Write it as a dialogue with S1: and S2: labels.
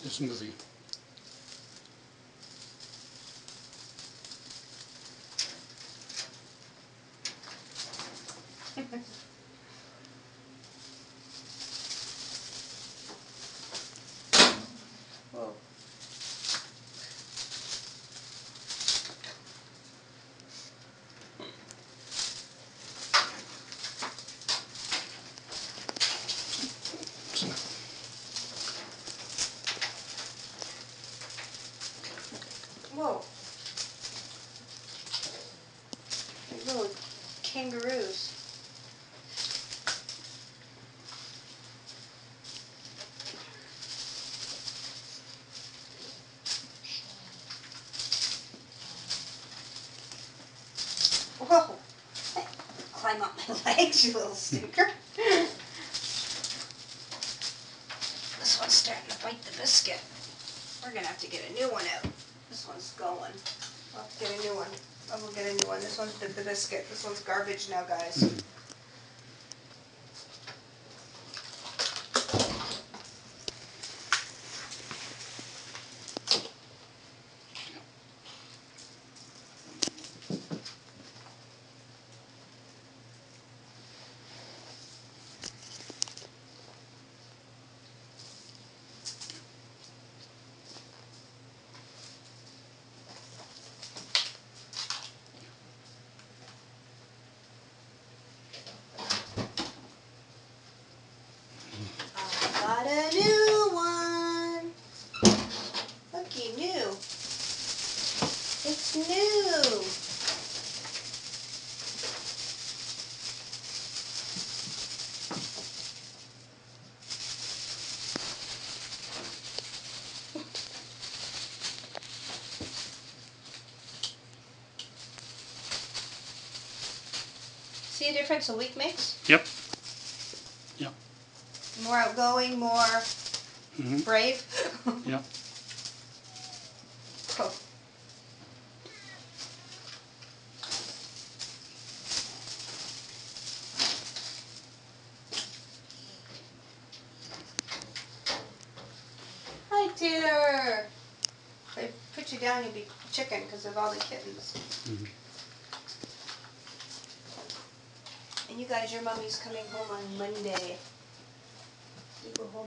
S1: this movie.
S2: Whoa. Whoa. They're little kangaroos. Whoa. Climb up my legs, you little stinker. This one's starting to bite the biscuit. We're going to have to get a new one out. This one's going. I'll have to get a new one. I will get a new one. This one's the biscuit. This one's garbage now, guys. Got a new one. Looky, new. It's new. See a difference a week makes?
S1: Yep. Yep.
S2: More outgoing, more brave.
S1: Yep.
S2: Oh. Hi, Taylor. If I put you down, you'll be chicken because of all the kittens. And you guys, your mommy's coming home on Monday. You go home.